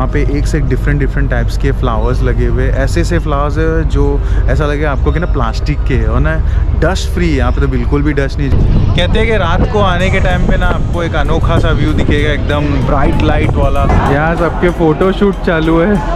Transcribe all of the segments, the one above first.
वहाँ पे एक से एक डिफरेंट टाइप्स के फ्लावर्स लगे हुए, ऐसे फ्लावर्स है जो ऐसा लगे आपको कि ना प्लास्टिक के और ना डस्ट फ्री है। यहाँ पे तो बिल्कुल भी डस्ट नहीं। कहते हैं कि रात को आने के टाइम पे ना आपको एक अनोखा सा व्यू दिखेगा, एकदम ब्राइट लाइट वाला। यहाँ सबके फ़ोटो शूट चालू है।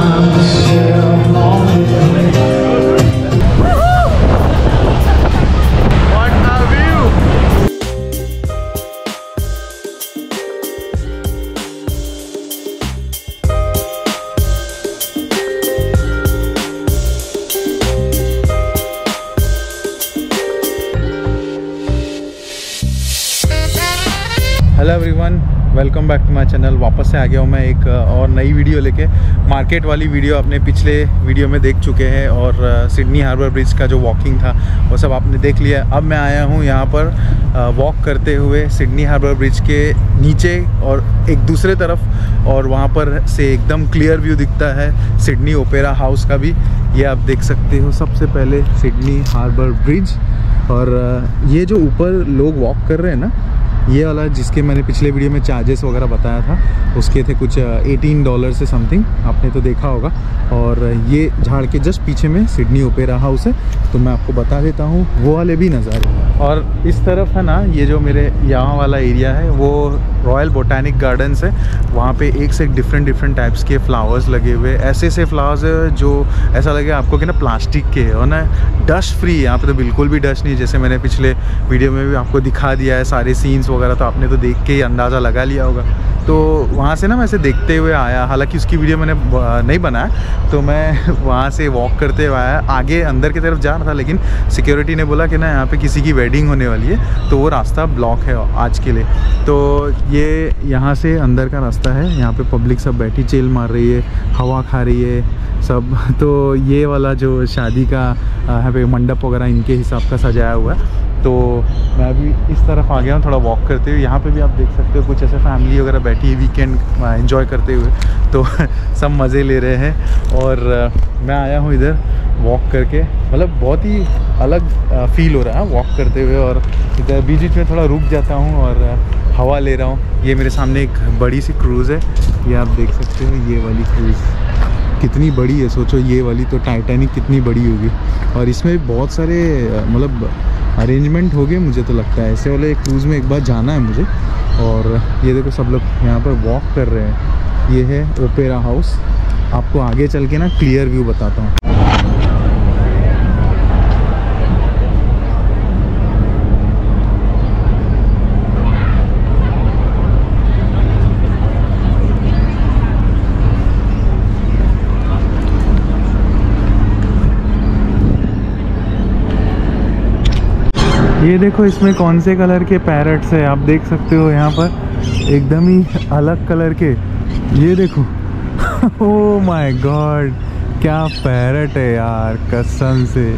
Hello everyone, welcome back to my channel. वापस से आ गया हूँ मैं एक और नई वीडियो लेके। मार्केट वाली वीडियो आपने पिछले वीडियो में देख चुके हैं और सिडनी हार्बर ब्रिज का जो वॉकिंग था वो सब आपने देख लिया। अब मैं आया हूँ यहाँ पर वॉक करते हुए सिडनी हार्बर ब्रिज के नीचे और एक दूसरे तरफ, और वहाँ पर से एकदम क्लियर व्यू दिखता है सिडनी ओपेरा हाउस का भी। ये आप देख सकते हो सबसे पहले सिडनी हार्बर ब्रिज। और ये जो ऊपर लोग वॉक कर रहे हैं ना, ये वाला जिसके मैंने पिछले वीडियो में चार्जेस वगैरह बताया था, उसके थे कुछ $18 से समथिंग, आपने तो देखा होगा। और ये झाड़ के जस्ट पीछे में सिडनी ओपेरा हाउस है, तो मैं आपको बता देता हूँ वो वाले भी नज़ारे। और इस तरफ है ना, ये जो मेरे यहाँ वाला एरिया है वो रॉयल बोटैनिक गार्डन्स है। वहाँ पे एक से एक डिफरेंट टाइप्स के फ्लावर्स लगे हुए, ऐसे फ्लावर्स है जो ऐसा लगे आपको कि ना प्लास्टिक के और ना डस्ट फ्री है। यहाँ पे तो बिल्कुल भी डस्ट नहीं, जैसे मैंने पिछले वीडियो में भी आपको दिखा दिया है सारे सीन्स वगैरह, तो आपने तो देख के ही अंदाज़ा लगा लिया होगा। तो वहाँ से ना मैं ऐसे देखते हुए आया, हालांकि उसकी वीडियो मैंने नहीं बनाया, तो मैं वहाँ से वॉक करते हुए आया। आगे अंदर की तरफ जा रहा था, लेकिन सिक्योरिटी ने बोला कि ना यहाँ पे किसी की वेडिंग होने वाली है, तो वो रास्ता ब्लॉक है आज के लिए। तो ये यहाँ से अंदर का रास्ता है। यहाँ पे पब्लिक सब बैठी चिल मार रही है, हवा खा रही है सब। तो ये वाला जो शादी का यहाँ पे मंडप वगैरह इनके हिसाब का सजाया हुआ है। तो मैं अभी इस तरफ आ गया हूँ थोड़ा वॉक करते हुए। यहाँ पे भी आप देख सकते हो कुछ ऐसे फैमिली वगैरह बैठी है वीकेंड एंजॉय करते हुए, तो सब मज़े ले रहे हैं। और मैं आया हूँ इधर वॉक करके, मतलब बहुत ही अलग फील हो रहा है वॉक करते हुए। और इधर बीच में थोड़ा रुक जाता हूँ और हवा ले रहा हूँ। ये मेरे सामने एक बड़ी सी क्रूज़ है, ये आप देख सकते हो। ये वाली क्रूज़ कितनी बड़ी है, सोचो ये वाली तो टाइटैनिक कितनी बड़ी होगी। और इसमें बहुत सारे मतलब अरेंजमेंट हो गए, मुझे तो लगता है ऐसे वाले क्रूज़ में एक बार जाना है मुझे। और ये देखो सब लोग यहाँ पर वॉक कर रहे हैं। ये है ओपेरा हाउस। आपको आगे चल के ना क्लियर व्यू बताता हूँ। ये देखो इसमें कौन से कलर के पैरट्स है, आप देख सकते हो यहाँ पर एकदम ही अलग कलर के। ये देखो ओह माय गॉड, क्या पैरट है यार, कसम से।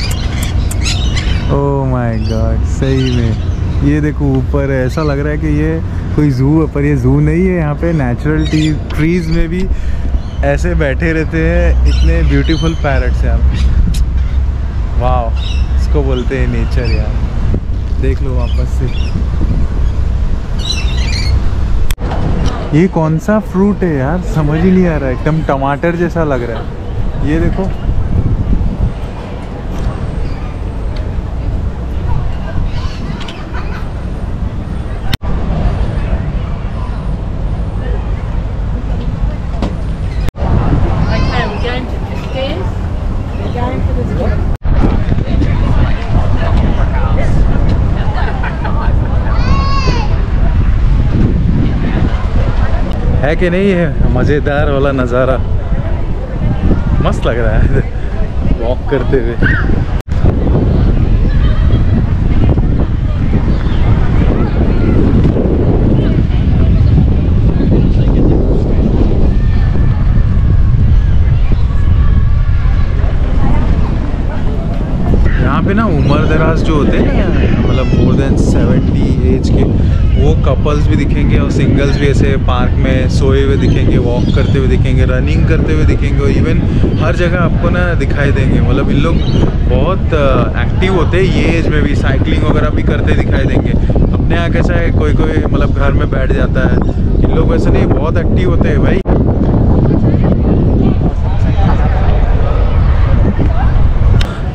ओह माय गॉड, सही में। ये देखो ऊपर है, ऐसा लग रहा है कि ये कोई जू है, पर ये जू नहीं है। यहाँ पे नेचुरल ट्रीज में भी ऐसे बैठे रहते हैं इतने ब्यूटीफुल पैरट्स यार। वाह, इसको बोलते हैं नेचर यार। देख लो वापस से। ये कौन सा फ्रूट है यार, समझ ही नहीं आ रहा है, एकदम टमाटर जैसा लग रहा है। ये देखो है कि नहीं, है मज़ेदार वाला नज़ारा, मस्त लग रहा है वॉक करते हुए। यहाँ पे ना उम्र दराज जो होते हैं ना, मतलब मोर देन 70 एज के, वो कपल्स भी दिखेंगे और सिंगल्स भी ऐसे पार्क में सोए हुए दिखेंगे, वॉक करते हुए दिखेंगे, रनिंग करते हुए दिखेंगे, और इवन हर जगह आपको ना दिखाई देंगे। मतलब इन लोग बहुत एक्टिव होते हैं, ये एज में भी साइकिलिंग वगैरह भी करते दिखाई देंगे। अपने यहाँ कैसा है, कोई मतलब घर में बैठ जाता है, इन लोग वैसे नहीं, बहुत एक्टिव होते हैं भाई।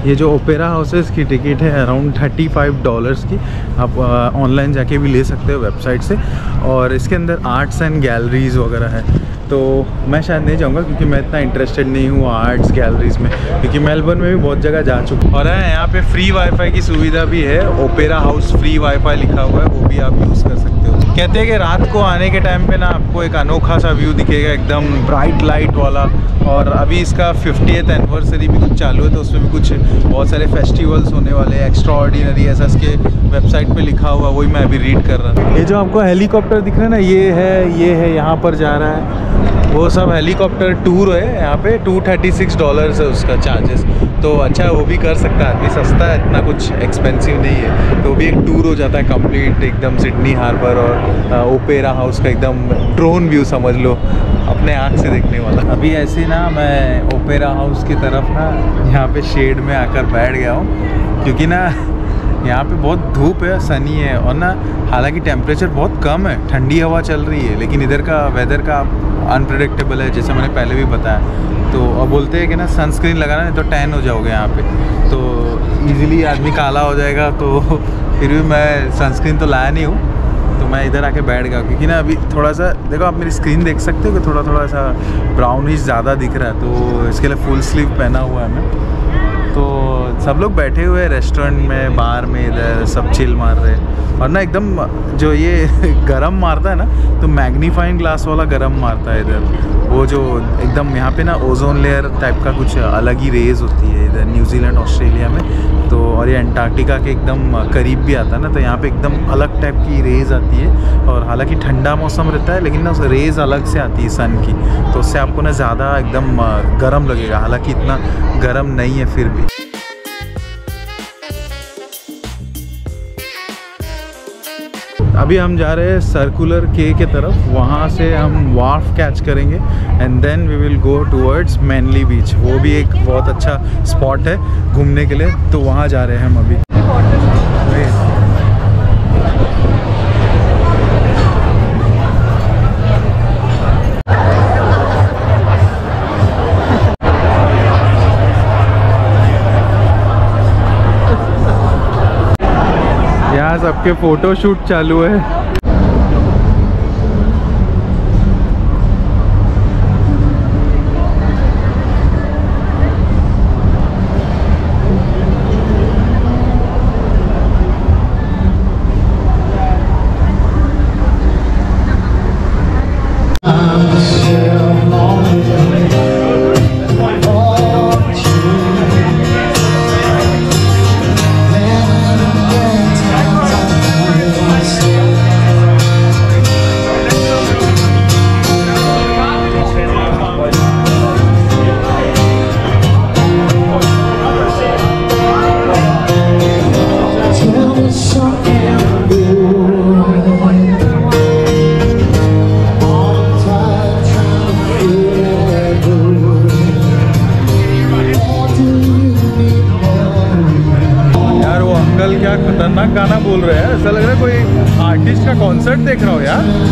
ये जो ओपेरा हाउसेस की टिकट है अराउंड $35 की, आप ऑनलाइन जाके भी ले सकते हो वेबसाइट से। और इसके अंदर आर्ट्स एंड गैलरीज़ वगैरह है, तो मैं शायद नहीं जाऊँगा क्योंकि मैं इतना इंटरेस्टेड नहीं हूँ आर्ट्स गैलरीज़ में, क्योंकि मेलबर्न में भी बहुत जगह जा चुका हूँ। और यहाँ पे फ्री वाईफाई की सुविधा भी है, ओपेरा हाउस फ्री वाईफाई लिखा हुआ है, वो भी आप यूज़ कर सकते हो। कहते हैं कि रात को आने के टाइम पे ना आपको एक अनोखा सा व्यू दिखेगा, एकदम ब्राइट लाइट वाला। और अभी इसका 50th एनिवर्सरी भी कुछ चालू है, तो उसमें भी कुछ बहुत सारे फेस्टिवल्स होने वाले हैं, एक्स्ट्रा ऑर्डिनरी, ऐसा इसके वेबसाइट पे लिखा हुआ, वही मैं अभी रीड कर रहा था। ये जो आपको हेलीकॉप्टर दिख रहा है ना, ये है यहाँ पर जा रहा है, वो सब हेलीकॉप्टर टूर है। यहाँ पे $236 है उसका चार्जेस, तो अच्छा वो भी कर सकता है आदमी, सस्ता है, इतना कुछ एक्सपेंसिव नहीं है। तो भी एक टूर हो जाता है कंप्लीट एकदम सिडनी हार्बर और ओपेरा हाउस का एकदम ड्रोन व्यू समझ लो, अपने आँख से देखने वाला। अभी ऐसे ना मैं ओपेरा हाउस की तरफ ना यहाँ पे शेड में आकर बैठ गया हूँ, क्योंकि ना यहाँ पे बहुत धूप है, सनी है, और ना हालांकि टेम्परेचर बहुत कम है, ठंडी हवा चल रही है, लेकिन इधर का वेदर का अनप्रेडिक्टेबल है, जैसे मैंने पहले भी बताया। तो अब बोलते हैं कि ना सनस्क्रीन लगाना नहीं तो टैन हो जाओगे यहाँ पे, तो इजीली आदमी काला हो जाएगा। तो फिर भी मैं सनस्क्रीन तो लाया नहीं हूँ, तो मैं इधर आके बैठ गया, क्योंकि ना अभी थोड़ा सा देखो, आप मेरी स्क्रीन देख सकते हो कि थोड़ा सा ब्राउनिश ज़्यादा दिख रहा है, तो इसके लिए फुल स्लीव पहना हुआ है मैं। तो सब लोग बैठे हुए हैं रेस्टोरेंट में, बार में, इधर सब चिल मार रहे हैं। और ना एकदम जो ये गरम मारता है ना, तो मैग्नीफाइंग ग्लास वाला गरम मारता है इधर, वो जो एकदम यहाँ पे ना ओजोन लेयर टाइप का कुछ अलग ही रेज होती है इधर न्यूजीलैंड ऑस्ट्रेलिया में। तो और ये अंटार्कटिका के एकदम करीब भी आता है ना, तो यहाँ पे एकदम अलग टाइप की रेज आती है। और हालांकि ठंडा मौसम रहता है, लेकिन ना उस रेज अलग से आती है सन की, तो उससे आपको ना ज़्यादा एकदम गर्म लगेगा, हालांकि इतना गर्म नहीं है फिर भी। अभी हम जा रहे हैं सर्कुलर के तरफ, वहाँ से हम वार्फ कैच करेंगे and then we will go towards Manly beach. वो भी एक बहुत अच्छा स्पॉट है घूमने के लिए, तो वहाँ जा रहे हैं हम अभी। यहाँ सबके फोटो शूट चालू है। क्या खतरनाक गाना बोल रहे हैं, ऐसा लग रहा है कोई आर्टिस्ट का कॉन्सर्ट देख रहा हो यार।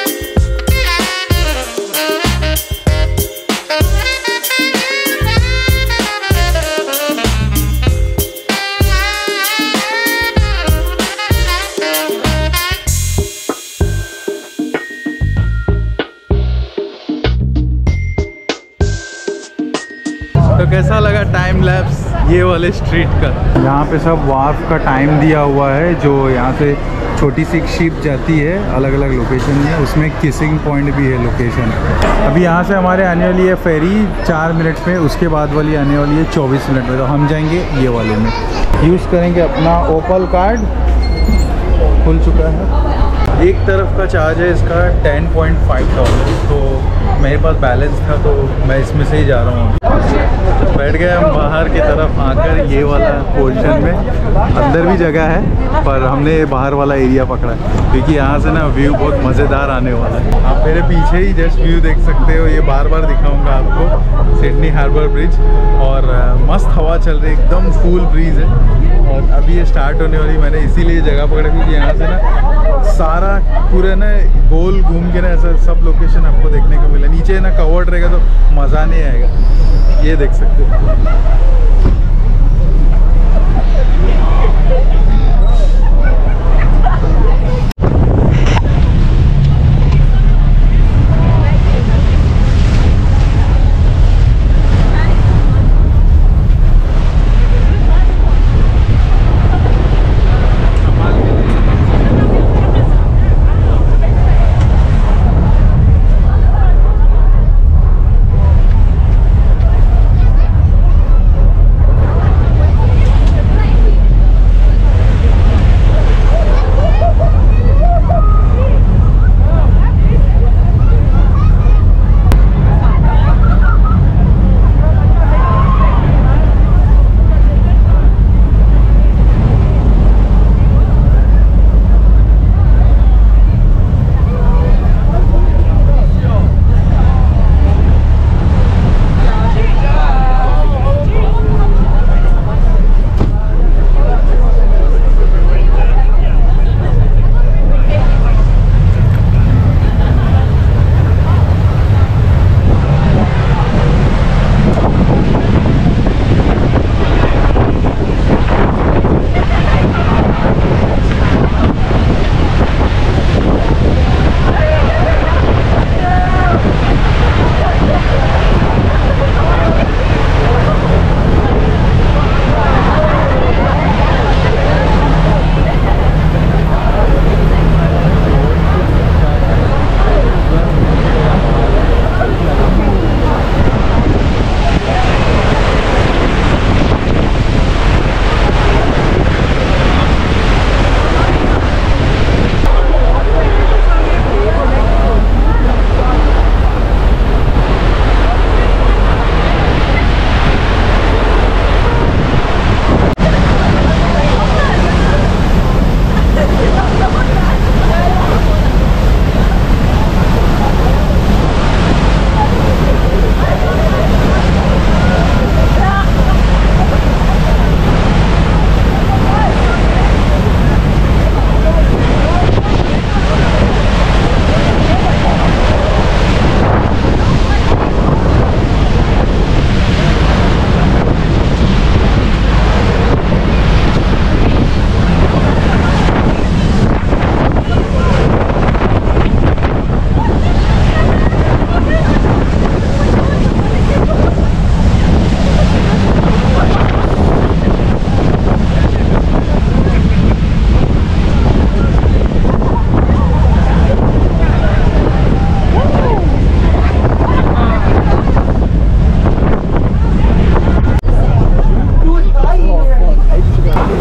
तो कैसा लगा टाइम लैप्स ये वाले स्ट्रीट का? यहाँ पे सब वार्फ का टाइम दिया हुआ है, जो यहाँ से छोटी सी एक शिप जाती है अलग अलग लोकेशन में, उसमें किसिंग पॉइंट भी है लोकेशन। अभी यहाँ से हमारे आने वाली है फेरी 4 मिनट में, उसके बाद वाली आने वाली है 24 मिनट में, तो हम जाएंगे ये वाले में। यूज़ करेंगे अपना ओपल कार्ड, खुल चुका है। एक तरफ का चार्ज है इसका $10.5, तो मेरे पास बैलेंस था तो मैं इसमें से ही जा रहा हूँ। बैठ गए हम बाहर की तरफ आकर, ये वाला पोर्शन में अंदर भी जगह है, पर हमने बाहर वाला एरिया पकड़ा है क्योंकि यहाँ से ना व्यू बहुत मज़ेदार आने वाला है। आप मेरे पीछे ही जस्ट व्यू देख सकते हो, ये बार बार दिखाऊंगा आपको, सिडनी हार्बर ब्रिज। और मस्त हवा चल रही है, एकदम फुल ब्रीज है। और अभी ये स्टार्ट होने वाली, मैंने इसीलिए जगह पकड़ा क्योंकि यहाँ से ना सारा पूरा ना गोल घूम के ना ऐसा सब लोकेशन आपको देखने को मिला। नीचे ना कवर्ड रहेगा तो मज़ा नहीं आएगा, ये देख सकते हो।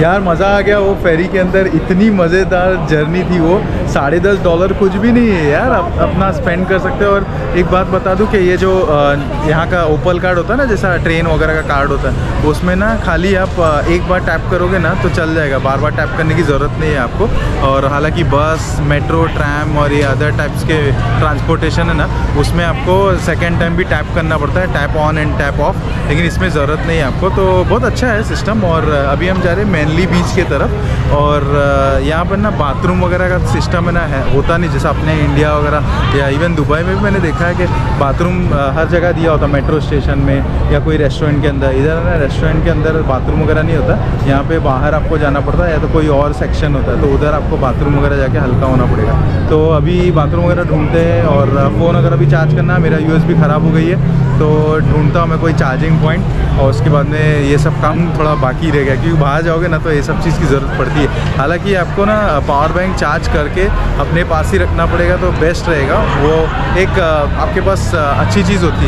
यार मज़ा आ गया वो फेरी के अंदर, इतनी मज़ेदार जर्नी थी वो। $10.5 कुछ भी नहीं है यार, अपना स्पेंड कर सकते हो। और एक बात बता दूं कि ये जो यहाँ का ओपल कार्ड होता है ना, जैसा ट्रेन वगैरह का कार्ड होता है, उसमें ना खाली आप एक बार टैप करोगे ना तो चल जाएगा, बार बार टैप करने की ज़रूरत नहीं है आपको। और हालांकि बस, मेट्रो, ट्रैम और ये अदर टाइप्स के ट्रांसपोर्टेशन है ना, उसमें आपको सेकेंड टाइम भी टैप करना पड़ता है, tap on and tap off, लेकिन इसमें ज़रूरत नहीं है आपको। तो बहुत अच्छा है सिस्टम। और अभी हम जा रहे हैं मैनली बीच की तरफ। और यहाँ पर ना बाथरूम वगैरह का सिस्टम है ना, होता नहीं जैसा अपने इंडिया वगैरह या इवन दुबई में भी मैंने देखा है कि बाथरूम हर जगह दिया होता, मेट्रो स्टेशन में या कोई रेस्टोरेंट के अंदर। इधर ना रेस्टोरेंट के अंदर बाथरूम वगैरह नहीं होता, यहाँ पे बाहर आपको जाना पड़ता है, या तो कोई और सेक्शन होता है तो उधर आपको बाथरूम वगैरह जाके हल्का होना पड़ेगा। तो अभी बाथरूम वगैरह ढूंढते हैं। और फ़ोन वगैरह भी चार्ज करना, मेरा USB ख़राब हो गई है तो ढूंढता हूँ मैं कोई चार्जिंग पॉइंट, और उसके बाद में ये सब काम थोड़ा बाकी रह गया, क्योंकि बाहर जाओगे ना तो ये सब चीज़ की ज़रूरत पड़ती है। हालांकि आपको ना पावर बैंक चार्ज करके अपने पास ही रखना पड़ेगा तो बेस्ट रहेगा, वो एक आपके पास अच्छी चीज़ होती है।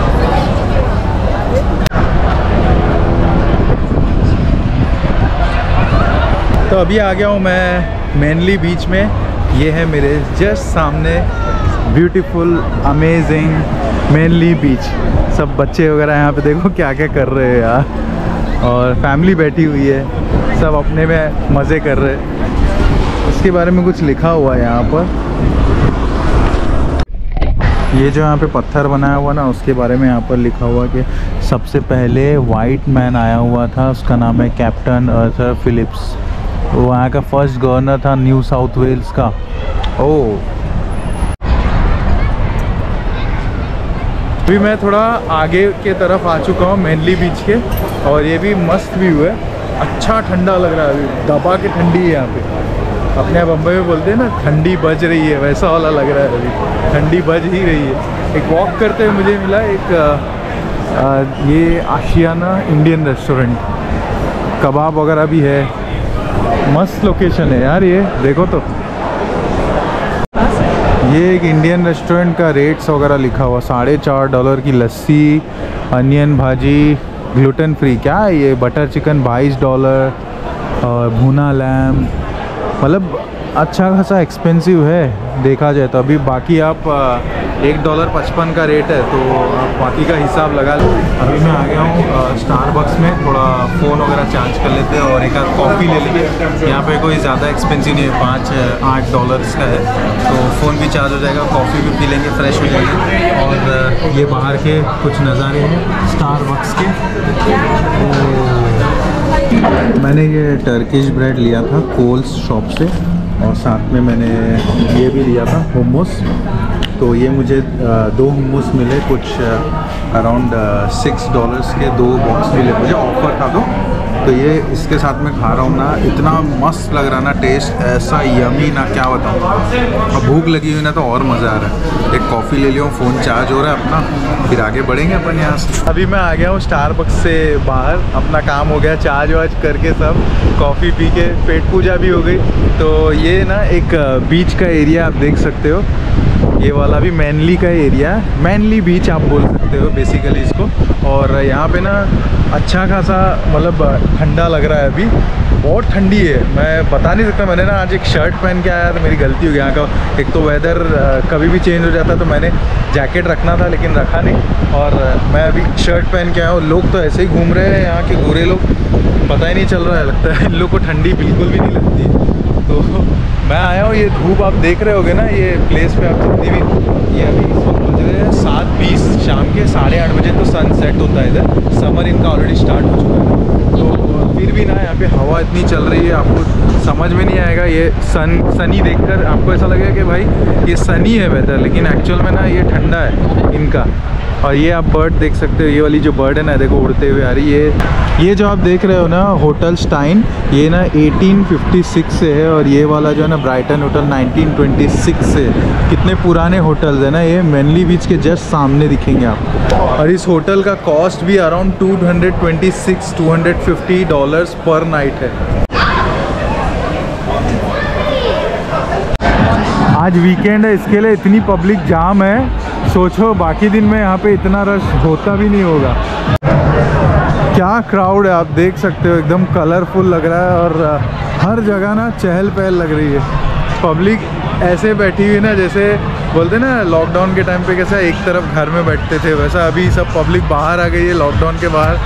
तो अभी आ गया हूँ मैं मैनली बीच में। ये है मेरे जस्ट सामने ब्यूटीफुल अमेजिंग मैनली बीच। सब बच्चे वगैरह यहाँ पे देखो क्या क्या कर रहे हैं यार, और फैमिली बैठी हुई है, सब अपने में मज़े कर रहे हैं। उसके बारे में कुछ लिखा हुआ है यहाँ पर। ये जो यहाँ पे पत्थर बनाया हुआ ना, उसके बारे में यहाँ पर लिखा हुआ कि सबसे पहले वाइट मैन आया हुआ था, उसका नाम है कैप्टन आर्थर फिलिप्स। वो वहाँ का फर्स्ट गवर्नर था न्यू साउथ वेल्स का। ओह, अभी मैं थोड़ा आगे के तरफ आ चुका हूँ मैनली बीच के, और ये भी मस्त व्यू है। अच्छा ठंडा लग रहा है, अभी दबा के ठंडी है यहाँ पे। अपने बम्बई में बोलते हैं ना ठंडी बज रही है, वैसा वाला लग रहा है, अभी ठंडी बज ही रही है। एक वॉक करते हुए मुझे मिला एक ये आशियाना इंडियन रेस्टोरेंट, कबाब वगैरह भी है। मस्त लोकेशन है यार, ये देखो तो। ये एक इंडियन रेस्टोरेंट का रेट्स वगैरह लिखा हुआ, $4.5 की lassi, onion bhaji, gluten free, क्या है ये, बटर चिकन $22 और भुना लैम। मतलब अच्छा खासा एक्सपेंसिव है देखा जाए तो। अभी बाकी आप $1.55 का रेट है, तो आप बाकी का हिसाब लगा लो। अभी मैं आ गया हूँ स्टारबक्स में, थोड़ा फ़ोन वगैरह चार्ज कर लेते हैं और एक आध कॉफ़ी ले लेंगे। यहाँ पे कोई ज़्यादा एक्सपेंसिव नहीं है, $5-8 का है, तो फ़ोन भी चार्ज हो जाएगा, कॉफ़ी भी पी लेंगे, फ्रेश हो जाएंगे। और ये बाहर के कुछ नज़ारे हैं स्टारबक्स के। मैंने ये टर्किश ब्रेड लिया था कोल्स शॉप से, और साथ में मैंने ये भी लिया था हुमस। तो ये मुझे 2 हुमस मिले, कुछ अराउंड $6 के 2 बॉक्स मिले मुझे, ऑफर था तो ये इसके साथ में खा रहा हूँ ना, इतना मस्त लग रहा ना, टेस्ट ऐसा यमी ना, क्या बताऊँ। अब भूख लगी हुई ना तो और मज़ा आ रहा है। एक कॉफ़ी ले लिया, फ़ोन चार्ज हो रहा है अपना, फिर आगे बढ़ेंगे अपन यहाँ से। अभी मैं आ गया हूँ स्टारबक्स से बाहर, अपना काम हो गया, चार्ज वार्ज करके सब कॉफ़ी पी के पेट पूजा भी हो गई। तो ये ना एक बीच का एरिया आप देख सकते हो, ये वाला भी मैनली का एरिया है, मैनली बीच आप बोल सकते हो बेसिकली इसको। और यहाँ पे ना अच्छा खासा मतलब ठंडा लग रहा है, अभी बहुत ठंडी है, मैं बता नहीं सकता। मैंने ना आज एक शर्ट पहन के आया तो मेरी गलती हो गई। यहाँ का एक तो वेदर कभी भी चेंज हो जाता, तो मैंने जैकेट रखना था लेकिन रखा नहीं, और मैं अभी शर्ट पहन के आया हूँ। लोग तो ऐसे ही घूम रहे हैं, यहाँ के गोरे लोग, पता ही नहीं चल रहा है, लगता है इन लोग को ठंडी बिल्कुल भी नहीं लगती है। तो मैं आया हूँ, ये धूप आप देख रहे होगे ना, ये प्लेस पे आप जितनी भी, ये अभी इस वक्त बज रहे हैं 7:20 शाम के, 8:30 बजे तो सन सेट होता है इधर, समर इनका ऑलरेडी स्टार्ट हो चुका है। तो फिर भी ना यहाँ पे हवा इतनी चल रही है, आपको समझ में नहीं आएगा। ये सनी देखकर आपको ऐसा लगेगा कि भाई ये सनी है वेदर, लेकिन एक्चुअल में ना ये ठंडा है इनका। और ये आप बर्ड देख सकते हो, ये वाली जो बर्ड है ना, देखो उड़ते हुए आ रही है। ये जो आप देख रहे हो ना होटल स्टाइन, ये ना 1856 से है, और ये वाला जो है ना ब्राइटन होटल 1926 से। कितने पुराने होटल्स है ना, ये मैनली बीच के जस्ट सामने दिखेंगे आपको। और इस होटल का कॉस्ट भी अराउंड $250 पर नाइट है। आज वीकेंड है, इसके लिए इतनी पब्लिक जाम है, सोचो बाकी दिन में यहाँ पे इतना रश होता भी नहीं होगा। क्या क्राउड है, आप देख सकते हो, एकदम कलरफुल लग रहा है और हर जगह ना चहल पहल लग रही है। पब्लिक ऐसे बैठी हुई ना, जैसे बोलते ना लॉकडाउन के टाइम पे कैसा एक तरफ घर में बैठते थे, वैसा अभी सब पब्लिक बाहर आ गई है लॉकडाउन के बाहर।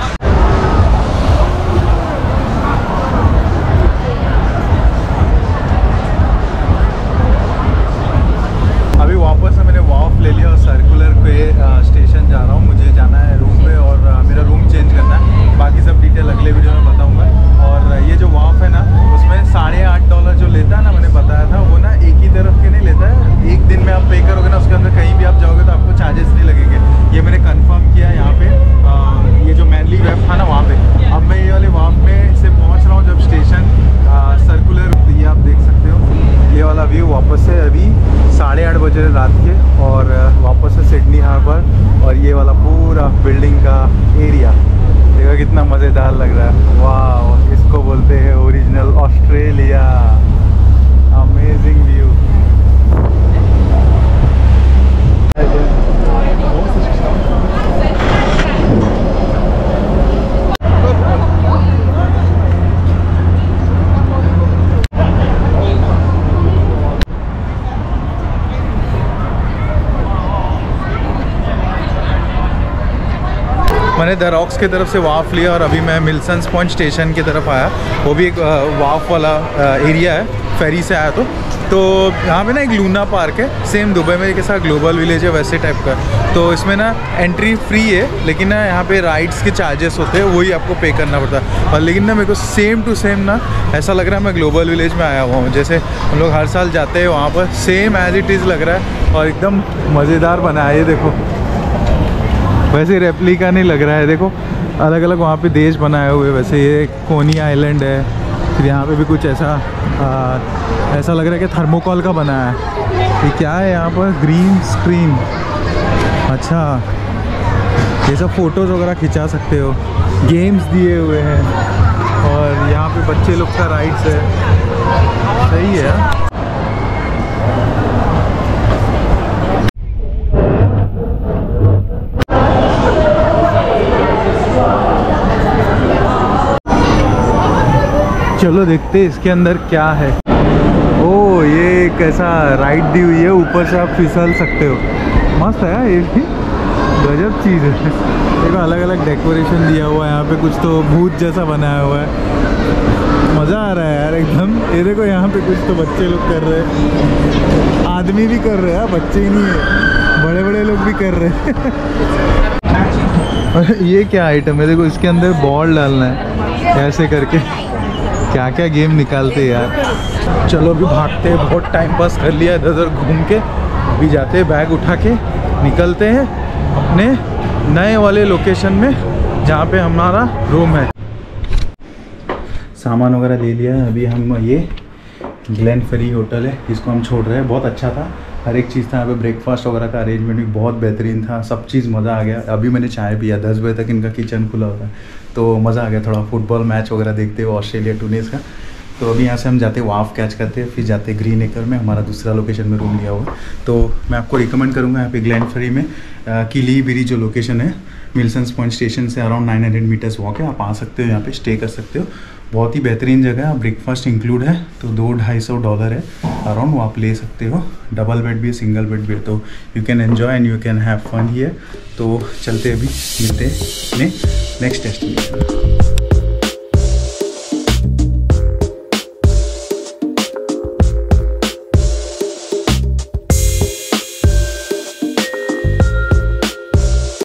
अभी वापस से मैंने वॉफ ले लिया और सर्कुलर पे स्टेशन जा रहा हूँ। मुझे जाना है रूम पे और मेरा रूम चेंज करना है। बाकी सब डिटेल अगले वीडियो में बताऊँगा। और ये जो वॉफ है ना, उसमें $8.5 जो लेता है ना, मैंने बताया था, वो ना एक ही तरफ के नहीं लेता है। एक दिन में आप पे करोगे ना, उसके अंदर कहीं भी आप जाओगे तो आपको चार्जेस नहीं लगेंगे। ये मैंने कंफर्म किया यहाँ पे, ये जो मैनली वेब था ना वहाँ पे। अब मैं ये वाले वॉफ में से पहुँच रहा हूँ जब स्टेशन सर्कुलर, ये आप देख सकते हो ये वाला व्यू। वापस से अभी 8:30 बजे रात के और वापस से सिडनी हार्बर और ये वाला पूरा बिल्डिंग का एरिया देखो कितना मज़ेदार लग रहा है। वाह, इसको बोलते हैं ओरिजिनल ऑस्ट्रेलिया। Amazing view. मैंने द रॉक्स की तरफ से वाफ लिया और अभी मैं मिल्सन्स पॉइंट स्टेशन की तरफ आया। वो भी एक वाफ वाला एरिया है, फेरी से आया तो यहाँ पे ना एक लूना पार्क है, सेम दुबई में कैसा ग्लोबल विलेज है वैसे टाइप का। तो इसमें ना एंट्री फ्री है, लेकिन ना यहाँ पे राइड्स के चार्जेस होते हैं, वही आपको पे करना पड़ता है। और लेकिन ना मेरे को सेम टू सेम ना ऐसा लग रहा है मैं ग्लोबल विलेज में आया हुआ हूँ। जैसे हम लोग हर साल जाते हैं वहाँ पर, सेम एज इट इज़ लग रहा है और एकदम मज़ेदार बना है। ये देखो, वैसे रेप्लिका नहीं लग रहा है। देखो अलग अलग वहाँ पे देश बनाए हुए। वैसे ये कोनी आइलैंड है, फिर यहाँ पे भी कुछ ऐसा लग रहा है कि थर्मोकॉल का बना है। ये क्या है यहाँ पर, ग्रीन स्क्रीन। अच्छा, ये सब फ़ोटोज़ वगैरह खिंचा सकते हो। गेम्स दिए हुए हैं और यहाँ पे बच्चे लोग का राइड्स है। सही है। चलो देखते हैं इसके अंदर क्या है। ओ, ये कैसा राइड दी हुई है, ऊपर से आप फिसल सकते हो। मस्त है ये भी, गजब चीज़ है। देखो अलग अलग डेकोरेशन दिया हुआ है यहाँ पे, कुछ तो भूत जैसा बनाया हुआ है। मज़ा आ रहा है यार एकदम। ये देखो यहाँ पे कुछ तो बच्चे लोग कर रहे हैं, आदमी भी कर रहे हैं, बच्चे ही नहीं है, बड़े बड़े लोग भी कर रहे हैं। ये क्या आइटम है, देखो इसके अंदर बॉल डालना है ऐसे करके। क्या क्या गेम निकालते यार। चलो अभी भागते हैं, बहुत टाइम पास कर लिया इधर उधर घूम के। अभी जाते हैं, बैग उठा के निकलते हैं अपने नए वाले लोकेशन में जहाँ पे हमारा रूम है। सामान वगैरह ले लिया है। अभी हम ये ग्लेन फेरी होटल है, इसको हम छोड़ रहे हैं। बहुत अच्छा था, हर एक चीज़ था यहाँ पे। ब्रेकफास्ट वगैरह का अरेंजमेंट भी बहुत बेहतरीन था, सब चीज़ मज़ा आ गया। अभी मैंने चाय पिया, 10 बजे तक इनका किचन खुला होता है, तो मज़ा आ गया। थोड़ा फुटबॉल मैच वगैरह देखते हुए ऑस्ट्रेलिया टूनिस का। तो अभी यहाँ से हम जाते वाफ कैच करते हैं, फिर जाते ग्रीन एक्कर में, हमारा दूसरा लोकेशन में रूम लिया हुआ। तो मैं आपको रिकमेंड करूँगा यहाँ पे ग्लेन फेरी में किलीबिरी जो लोकेशन है, मिल्सन्स पॉइंट स्टेशन से अराउंड 900 मीटर्स वॉक है। आप आ सकते हो, यहाँ पे स्टे कर सकते हो। बहुत ही बेहतरीन जगह है। ब्रेकफास्ट इंक्लूड है, तो $200-250 है अराउंड, वो आप ले सकते हो। डबल बेड भी है, सिंगल बेड भी है, तो you can enjoy and you can have fun here. तो चलते अभी मिलते हैं नेक्स्ट डेस्टिनेशन।